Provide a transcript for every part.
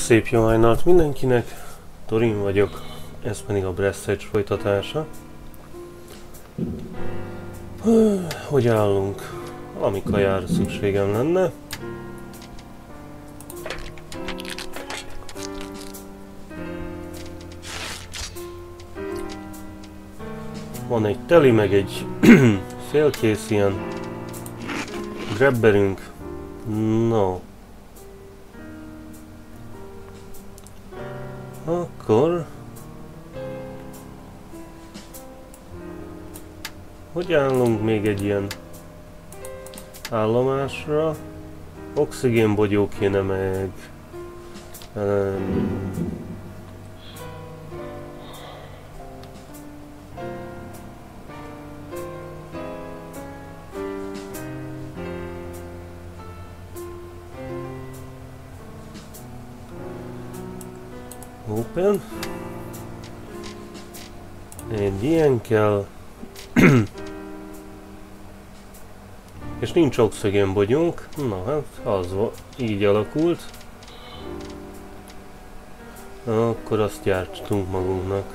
Szép jó hajnalt mindenkinek, Thorin vagyok, ez pedig a Breathedge folytatása. Hogy állunk? Valami kajára szükségem lenne. Van egy teli, meg egy félkész ilyen grabberünk. No. Akkor... hogy állunk még egy ilyen állomásra? Oxigénbogyó kéne meg... Open. Egy ilyen kell. És nincs oxigénbogyónk. Na hát, az így alakult. Akkor azt gyártsunk magunknak.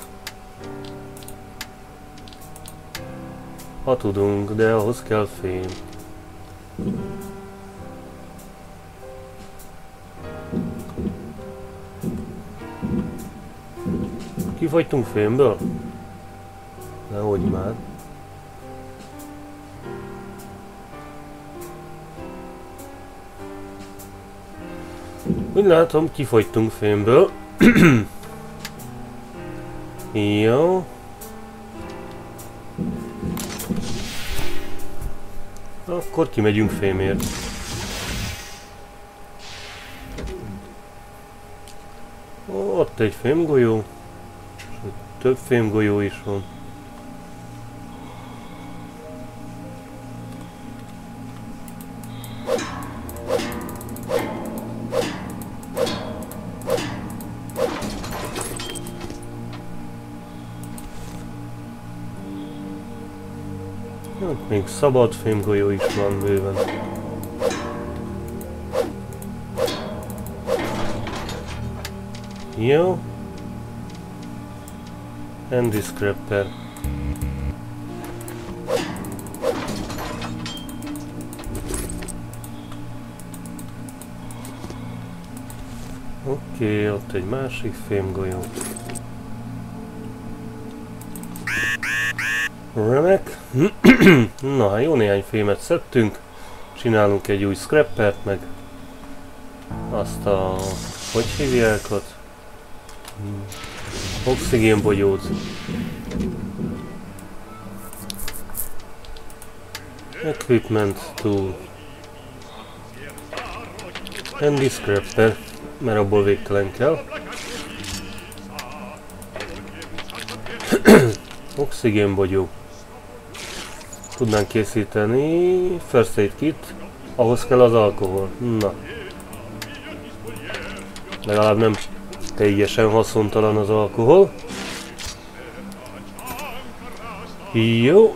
Ha tudunk, de ahhoz kell fém. Kifagytunk fémből? Nehogy már. Úgy látom, kifagytunk fémből. Jó. Akkor kimegyünk fémért. Ott egy fémgolyó. Több fémgolyó is van. Még szabad fémgolyó is van bőven. Jó. Handy scrapper. Oké, ott egy másik fémgolyó. Remek. Na, jó néhány fémet szedtünk. Csinálunk egy új scrappert, meg azt a... hogy hívják ott? Oxigénbogyót. Equipment tool. Handy scrapper, mert abból végtelen kell. Oxigénbogyó. Tudnánk készíteni first aid kit, ahhoz kell az alkohol. Na. Legalább nem teljesen haszontalan az alkohol. Jó.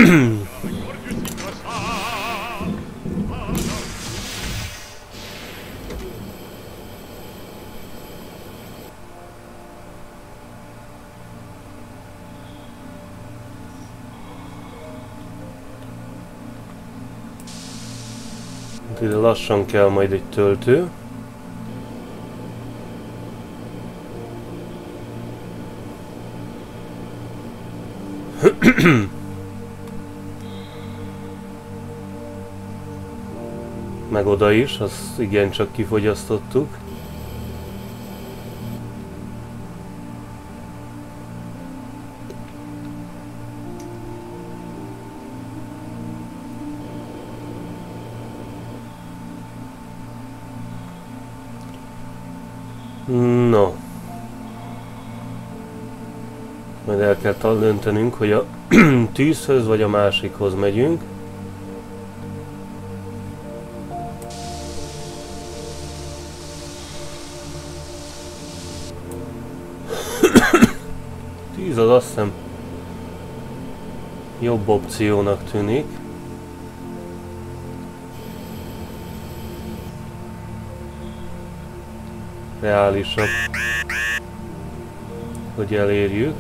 Ide lassan kell majd egy töltő. Meg oda is, azt igencsak kifogyasztottuk. No. Majd el kell döntenünk, hogy a tűzhöz vagy a másikhoz megyünk. Tűz az azt hiszem jobb opciónak tűnik. reálisabb, hogy elérjük.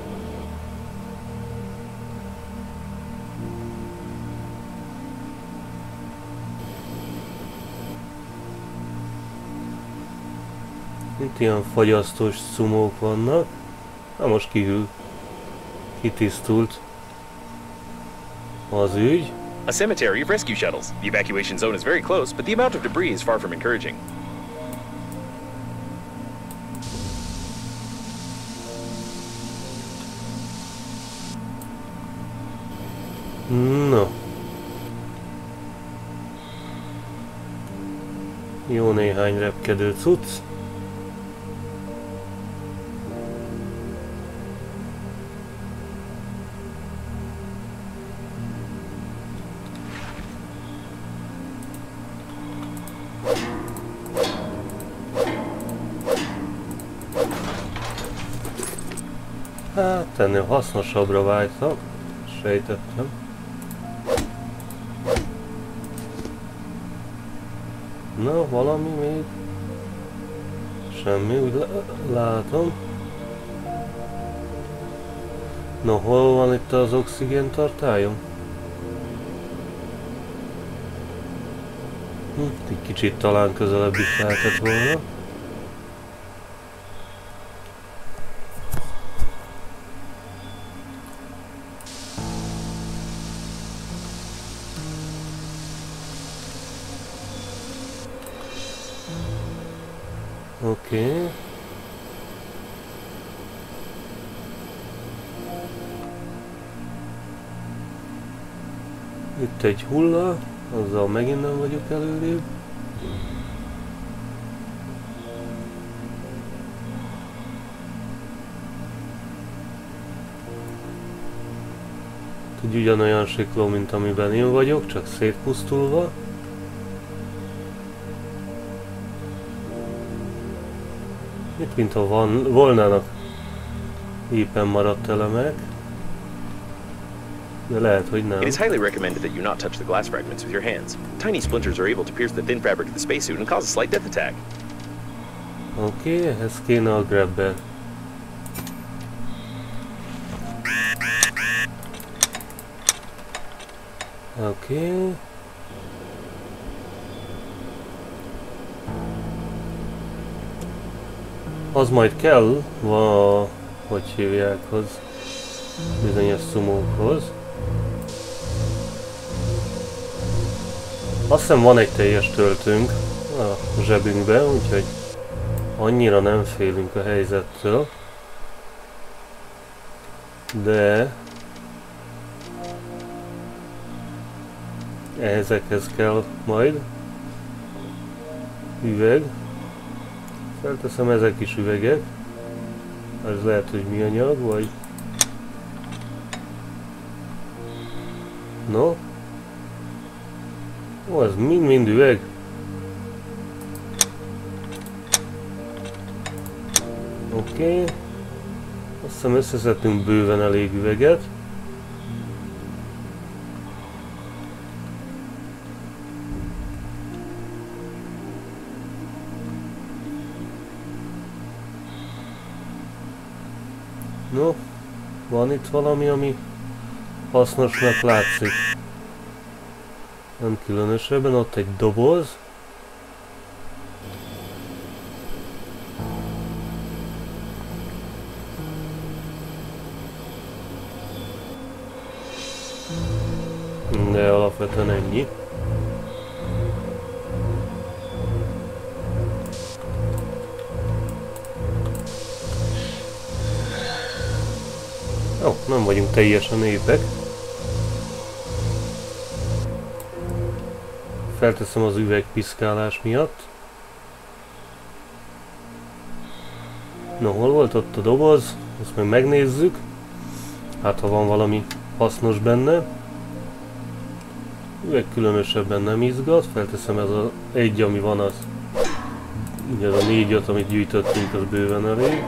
Itt ilyen fagyasztós cumók vannak. Na most kihűl. Kitisztult az ügy. A cemetery of rescue shuttles. The evacuation zone is very close, but the amount of debris is far from encouraging. No. Jó néhány repkedő cucc. Hát ennél hasznosabbra vágytam, sejtettem. Na, valami még? Semmi, úgy látom. Na, hol van itt az oxigén tartályom? Egy kicsit talán közelebb is lehetett volna. Oké. Itt egy hulla, azzal megint nem vagyok előrébb. Egy ugyanolyan sikló, mint amiben én vagyok, csak szétpusztulva. Itt mintha volnának éppen maradt elemek, de lehet, hogy nem. It is highly recommended that you not touch the glass fragments with your hands. Tiny splinters are able to pierce the thin fabric of the spacesuit and cause a slight death attack. Oké, ehhez kéne a grabber. Oké. Az majd kell, hogy hívják, hoz bizonyos szumókhoz. Azt hiszem van egy teljes töltőnk a zsebünkben, úgyhogy annyira nem félünk a helyzettől. De ezekhez kell majd üveg. Felteszem, ezek is üvegek. Ez lehet, hogy műanyag, vagy... No. Ó, ez mind üveg. Oké. Azt hiszem összeszedtünk bőven elég üveget. No, van itt valami, ami hasznosnak látszik. Nem különösebben, ott egy doboz. De alapvetően ennyi. Ó, nem vagyunk teljesen épek. Felteszem az üvegpiszkálás miatt. Na, hol volt ott a doboz? Azt meg megnézzük. Hát, ha van valami hasznos benne. Üveg különösebben nem izgat. Felteszem, ez az egy, ami van, az. Ugye ez a 4-5, amit gyűjtöttünk, az bőven elég.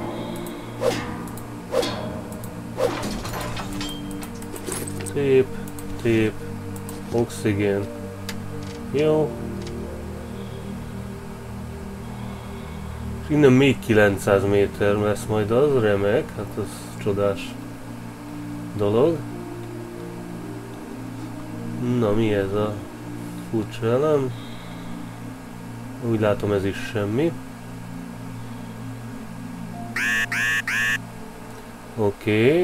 Tép, oxigén. Jó. Innen még 900 méter lesz majd, az remek, hát az csodás dolog. Na, mi ez a furcsa elem? Úgy látom, ez is semmi. Oké.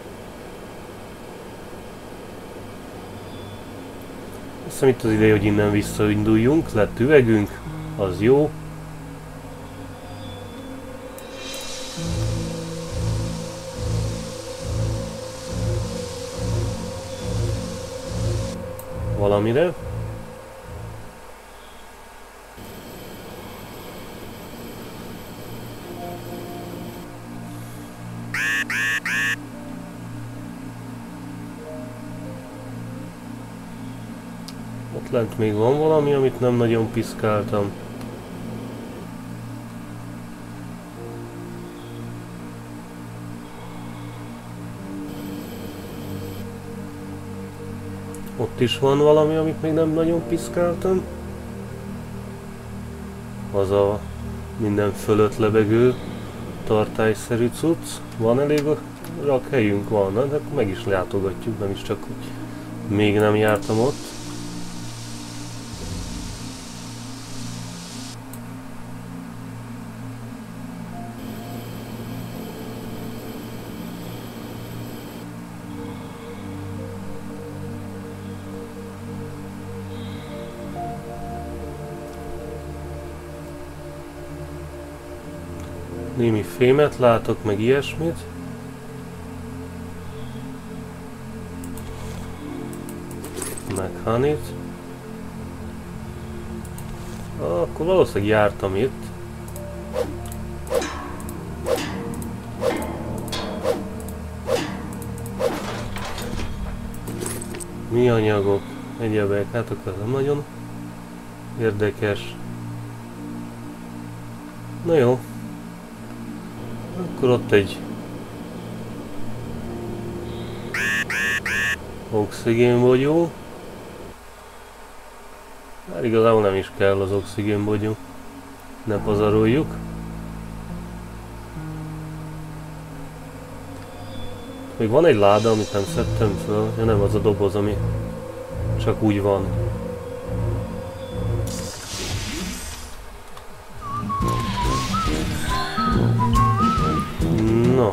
Azt hiszem itt az ideje, hogy innen visszainduljunk. Lett üvegünk, az jó. Valamire. Ott lent még van valami, amit nem nagyon piszkáltam. Ott is van valami, amit még nem nagyon piszkáltam. Az a minden fölött lebegő tartályszerű cucc. Van elég a rakhelyünk? Van, de akkor meg is látogatjuk, nem is csak még nem jártam ott. Némi fémet látok, meg ilyesmit. Meg honey-t. Akkor valószínűleg jártam itt. Mi anyagok? Egyebek, hát akkor nem nagyon érdekes. Na jó. Akkor ott egy oxigénbogyó. Már igazából nem is kell az oxigénbogyó. Ne pazaroljuk. Még van egy láda, amit nem szedtem fel. Ja nem, az a doboz, ami csak úgy van. No.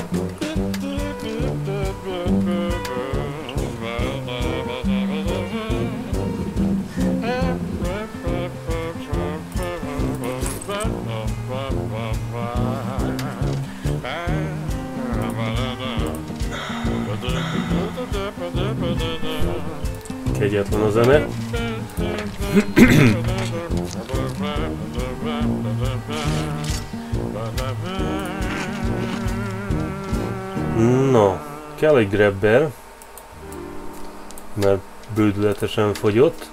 Kegyetlen a zene. No, kell egy grabber, mert bődületesen fogyott.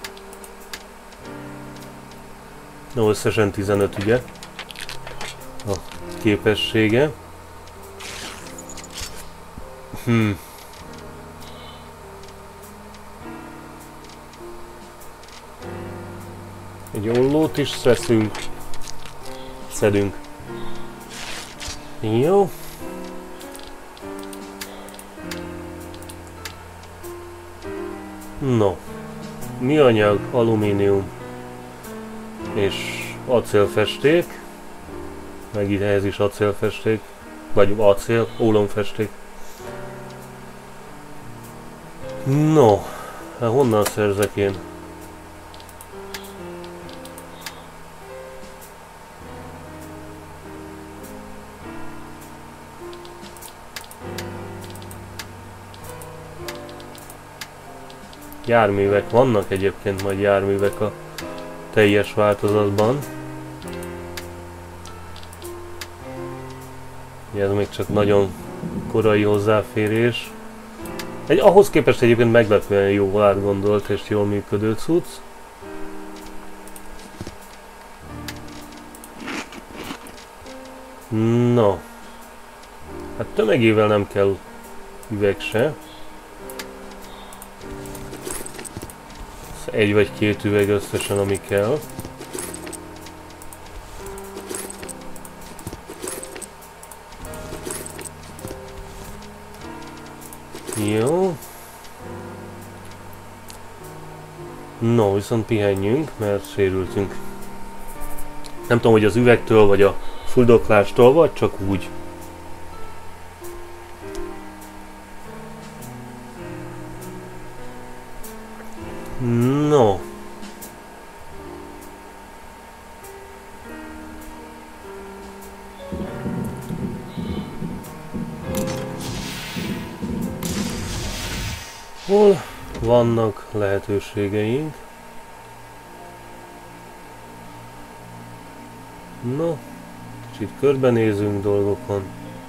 No, összesen 15 ugye a képessége. Egy ollót is szedünk. Jó. No, műanyag, alumínium és acélfesték, meg itt ehhez is acélfesték, vagy acél, ólomfesték. No, hát honnan szerzek én? Járművek, vannak egyébként majd járművek a teljes változatban. Ez még csak nagyon korai hozzáférés. Ahhoz képest egyébként meglepően jól átgondolt és jól működő cucc. No. Hát tömegével nem kell üveg se. Egy vagy két üveg összesen, ami kell. Jó. No, viszont pihenjünk, mert sérültünk. Nem tudom, hogy az üvegtől, vagy a fuldoklástól, vagy csak úgy. No. Hol vannak lehetőségeink? No, kicsit körbenézünk dolgokon.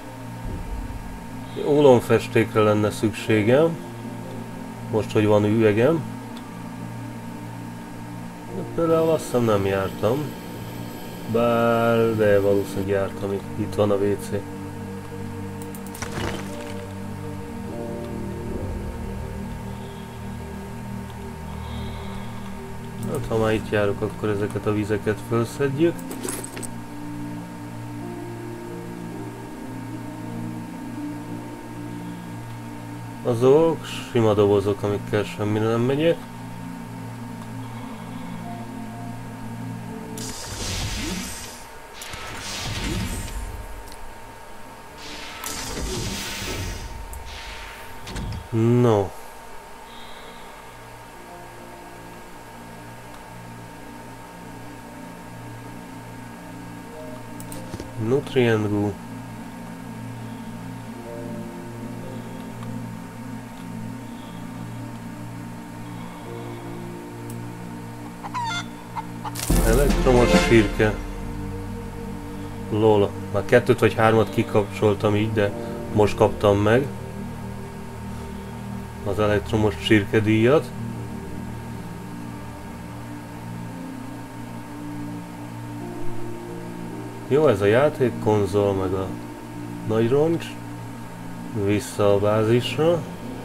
Ólomfestékre lenne szükségem. Most, hogy van üvegem. De például azt hiszem nem jártam. De valószínűleg jártam. Itt van a WC. Hát, ha már itt járok, akkor ezeket a vizeket felszedjük. Azok sima dobozok, amikkel semmire nem megyek. No. Nutrient goo. Elektromos csirke. Lol. Már 2 vagy 3-at kikapcsoltam így, de most kaptam meg az elektromos csirke díjat. Jó, ez a játékkonzol, meg a nagy roncs. Vissza a bázisra.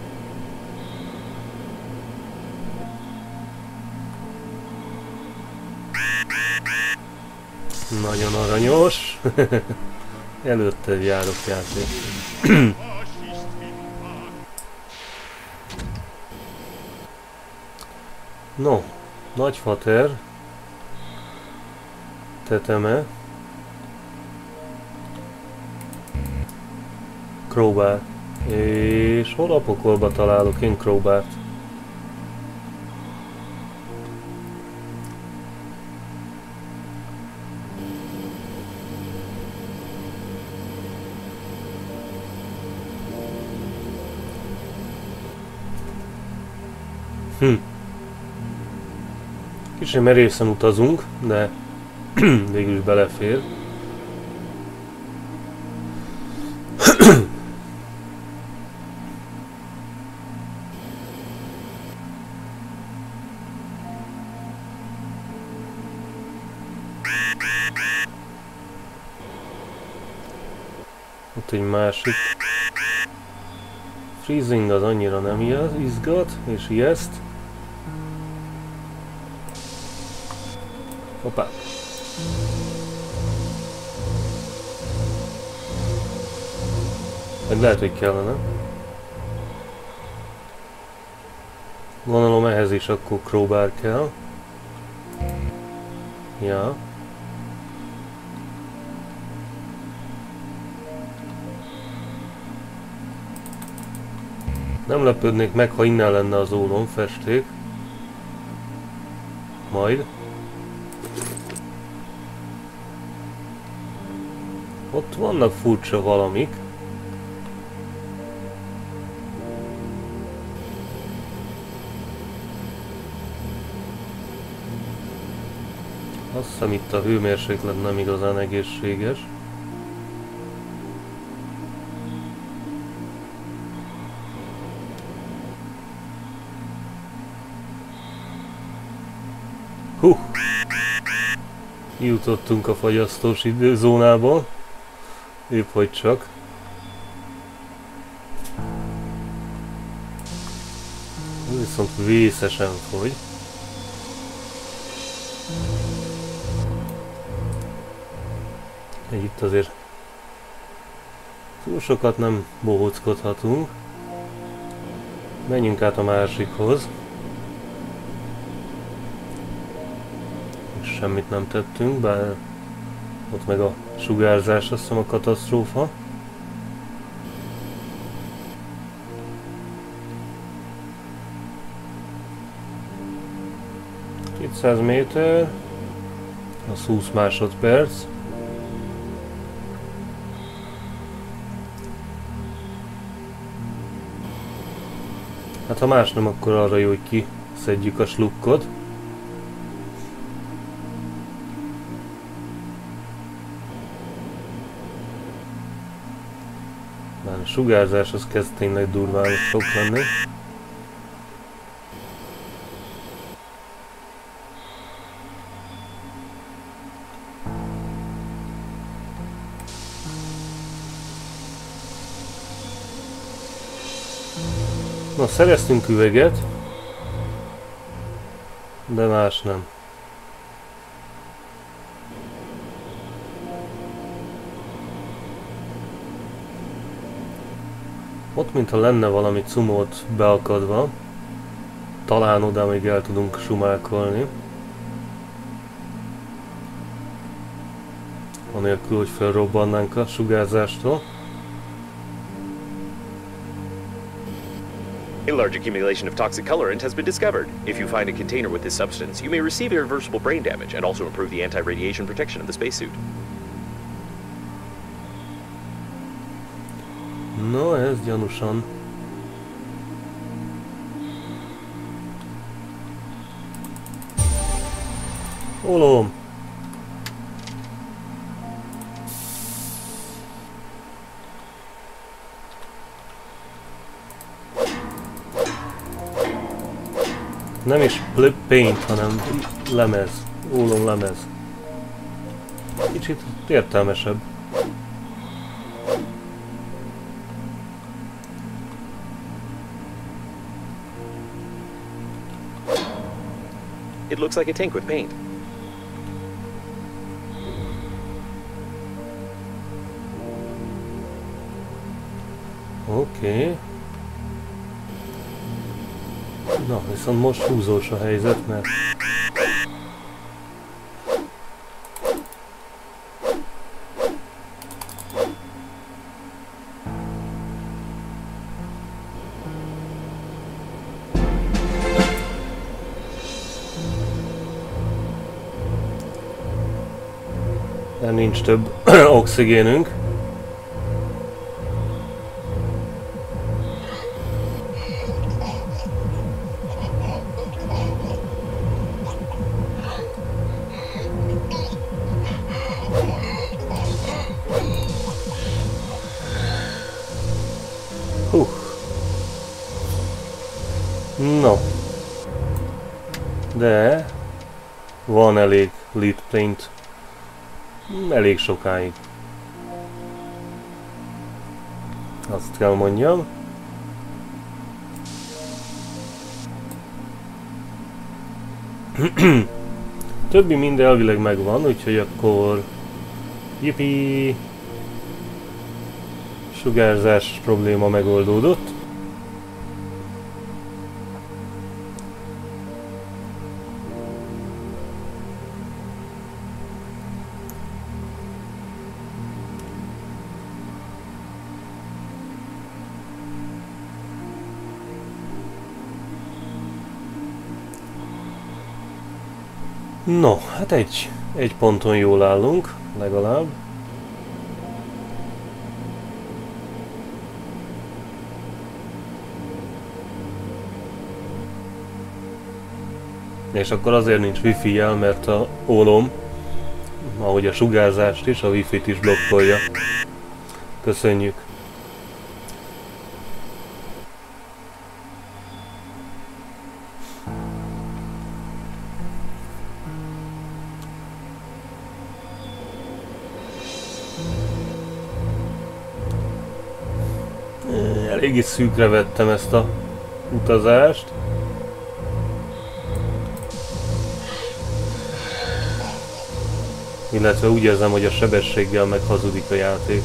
Nagyon aranyos. Előtte járok játék. No, nagyfater. Teteme. Crowbar. És hol a pokolba találok én crowbart? Kicsit merészen utazunk, de végül is belefér. Ott egy másik. Freezing az annyira nem izgat, és ijeszt. Hoppá. Meg lehet, hogy kellene. Gondolom ehhez is akkor crowbar kell. Ja. Nem lepődnék meg, ha innen lenne az ólomfesték. Majd. Ott vannak furcsa valamik. Azt hiszem, itt a hőmérséklet nem igazán egészséges. Jutottunk a fagyasztós időzónába. Épp hogy csak. Ez viszont vészesen fogy. Itt azért túl sokat nem bohóckodhatunk. Menjünk át a másikhoz. Semmit nem tettünk, bár ott meg a sugárzás, azt hiszem a katasztrófa. ...200 méter, az 20 másodperc. Hát ha más nem, akkor arra jó, hogy kiszedjük a slukkot. Már a sugárzás az kezd tényleg durván sok lenni. Na, szereztünk üveget, de más nem. Ott mintha lenne valami cumót beakadva, talán oda még el tudunk sumákolni. Anélkül, hogy felrobbannánk a sugárzástól. A large accumulation of toxic colorant has been discovered. If you find a container with this substance, you may receive irreversible brain damage and also improve the anti-radiation protection of the spacesuit. No, ez gyanúsan. Olom! Nem is paint, hanem lemez. Ólom lemez. Kicsit értelmesebb. It looks like a tank with paint. Oké. Na, viszont most húzós a helyzet, mert... mert nincs több oxigénünk. No. De van elég lead paint. Elég sokáig. Azt kell mondjam. Többi mind elvileg megvan, úgyhogy akkor... Yippee! Sugárzás probléma megoldódott. No, hát egy ponton jól állunk, legalább. És akkor azért nincs wifi jel, mert a ólom, ahogy a sugárzást is, a wifi-t is blokkolja. Köszönjük! Eléggé szűkre vettem ezt a utazást. Illetve úgy érzem, hogy a sebességgel meghazudik a játék.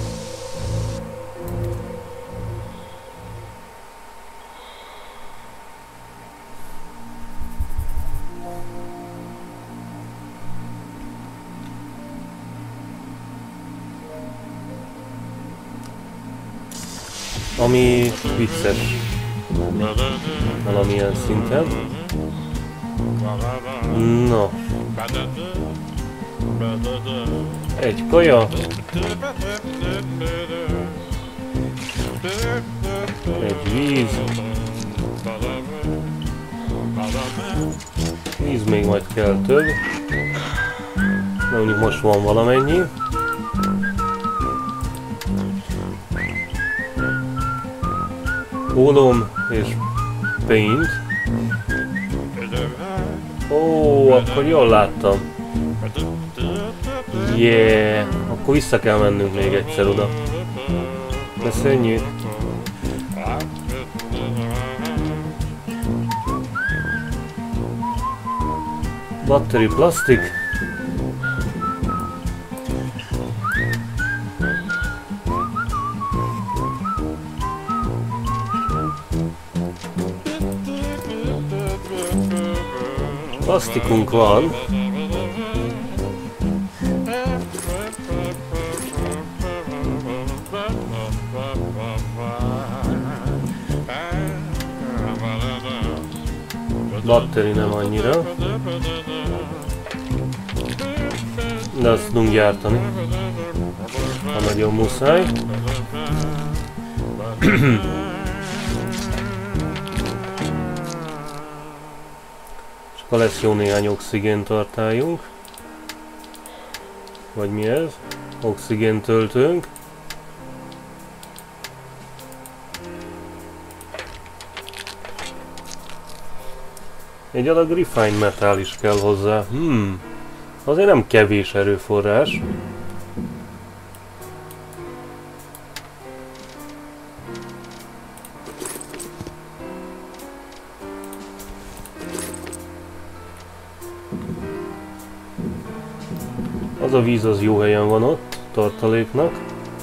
ami vicces valamilyen szinten. No. Egy kaja. Egy víz. Víz még majd kell több. De mondjuk most van valamennyi. Ólom és paint. Ó, akkor jól láttam. Yeah, akkor vissza kell mennünk még egyszer oda. Köszönjük. Battery plastic. Plastikunk van. Batteri nem annyira. De azt tudunk gyártani, ha nagyon muszáj. És akkor lesz jó néhány oxigéntartályunk. Vagy mi ez? Oxigéntöltőnk. Egy adag refined metal is kell hozzá. Azért nem kevés erőforrás. Az a víz az jó helyen van ott, tartaléknak.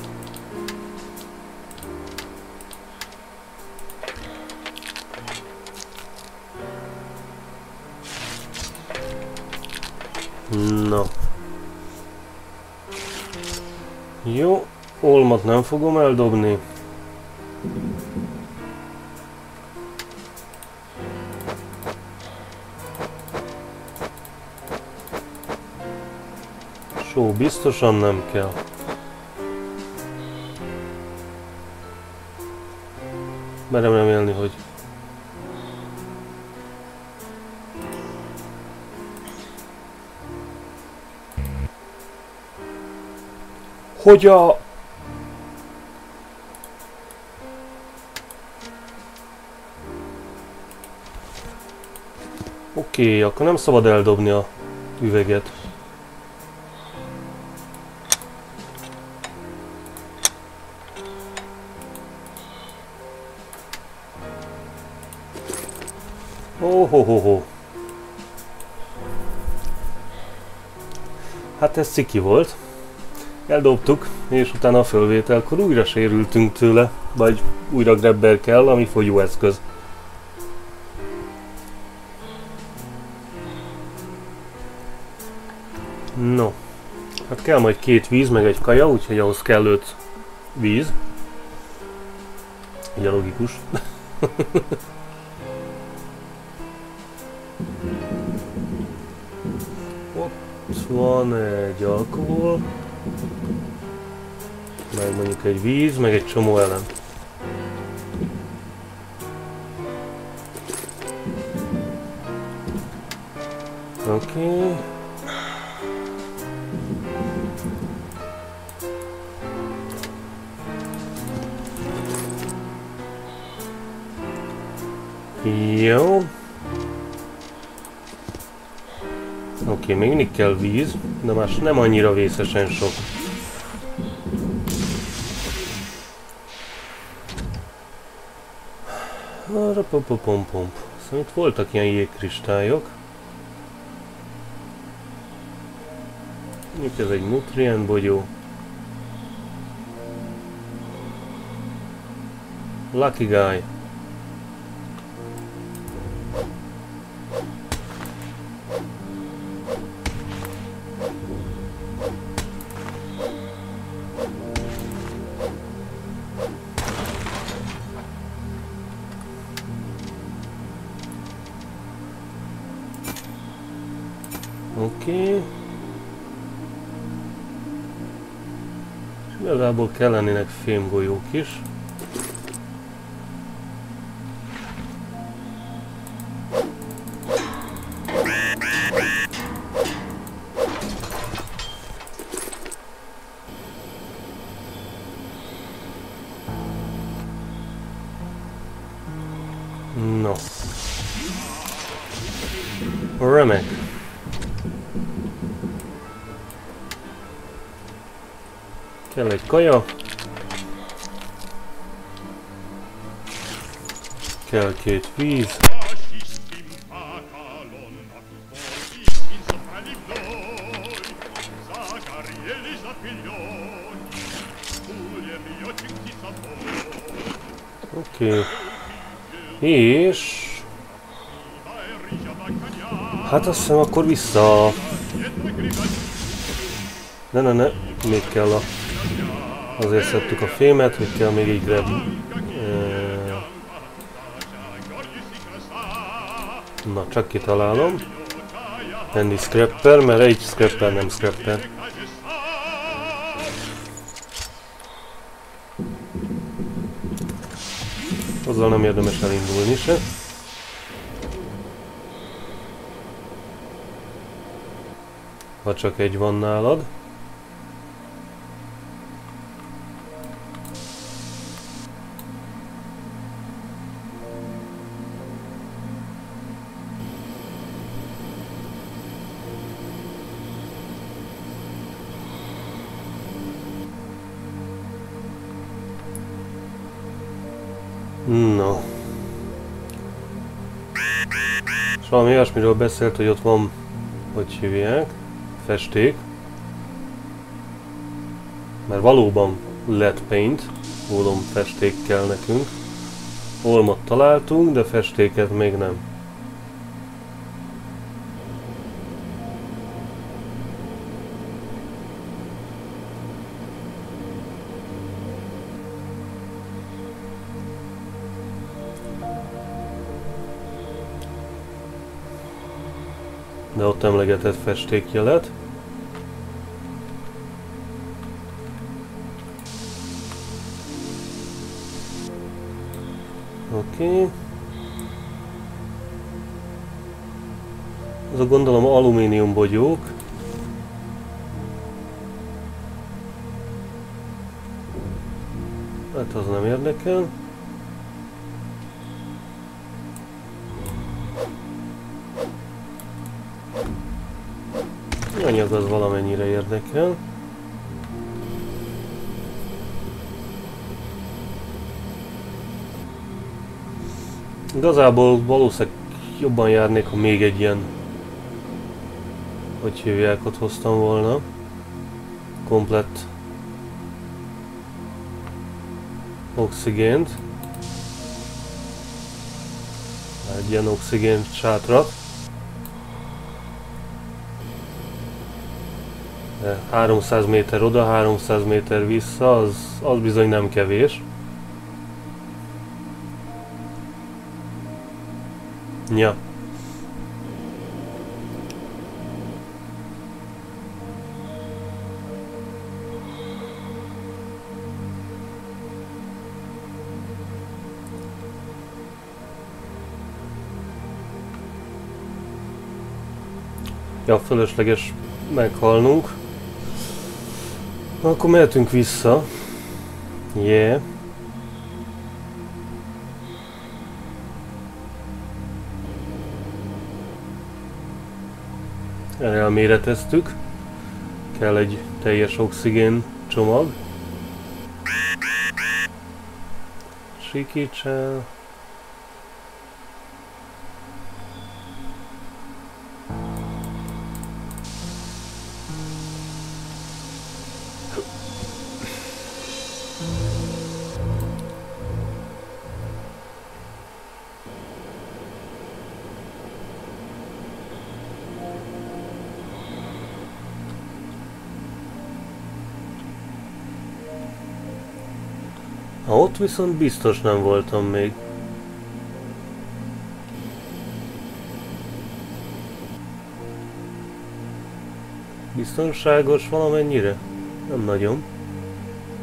Na. Jó, olmat nem fogom eldobni. Só biztosan nem kell. Merem remélni, hogy Oké, akkor nem szabad eldobni a üveget. Ho. Hát ez ciki volt. Eldobtuk, és utána a fölvételkor újra sérültünk tőle, vagy újra grabber kell, ami fogyóeszköz. No, hát kell majd 2 víz, meg egy kaja, úgyhogy ahhoz kell 5 víz. Ugye logikus. Ott van egy alkohol, meg mondjuk egy víz, meg egy csomó elem. Oké. Jó. Oké, még mindig kell víz, de már nem annyira vészesen sok. Szóval itt voltak ilyen jégkristályok. Itt ez egy nutrient bogyó. Lucky guy. Igazából kellenének fémgolyók is. No. Remek. Kell egy kaja. Kell 2 víz. Oké. És... hát azt hiszem akkor vissza... Ne, még kell a... azért szedtük a fémet, hogy kell még egy grab... na, csak kitalálom. Enni scrapper, mert egy scrapper nem scrapper. Azzal nem érdemes elindulni se. Ha csak egy van nálad. No. És valami olyasmiről beszélt, hogy ott van, hogy hívják, festék. Mert valóban LED paint, ólom festék kell nekünk. Olmot találtunk, de festéket még nem. De ott emlegetett festékjelet. Oké. Azok gondolom alumínium bogyók. Hát az nem érdekel. Anyag az valamennyire érdekel. Igazából valószínűleg jobban járnék, ha még egy ilyen, hogy hívják, ott hoztam volna. Komplett oxigént. Egy ilyen oxigén sátrat. 300 méter oda, 300 méter vissza, az bizony nem kevés. Ja. Ja, fölösleges meghalnunk. Akkor mehetünk vissza. Yeah. Erre elméreteztük. Kell egy teljes oxigén csomag. Sikíts el. Ott viszont biztos nem voltam még. Biztonságos valamennyire? Nem nagyon.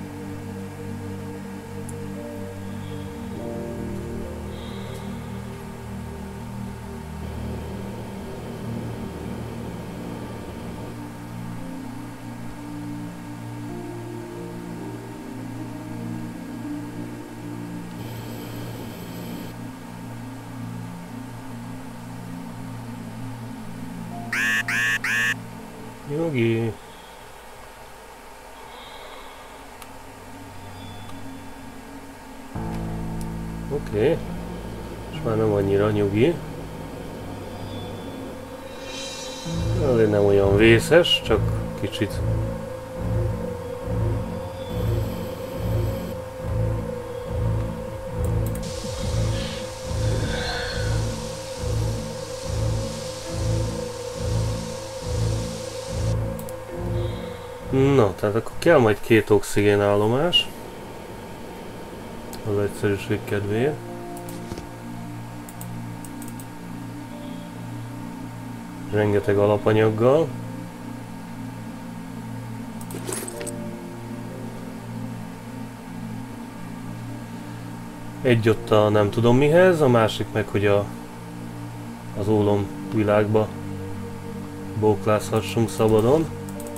Nyugi. Oké. És már nem annyira nyugi. Azért nem olyan vészes, csak kicsit. Na, tehát akkor kell majd 2 oxigénállomás. Az egyszerűség kedvéért. Rengeteg alapanyaggal. Egy ott a nem tudom mihez, a másik meg, hogy az ólom világba bóklázhassunk szabadon.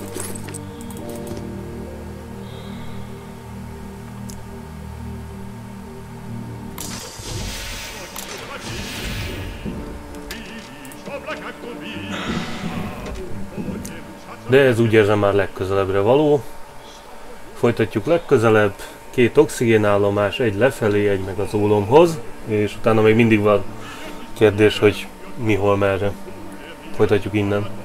De ez úgy érzem már legközelebbre való. Folytatjuk legközelebb. 2 oxigénállomás, egy lefelé, egy meg az ólomhoz. És utána még mindig van kérdés, hogy mi hol merre. Folytatjuk innen.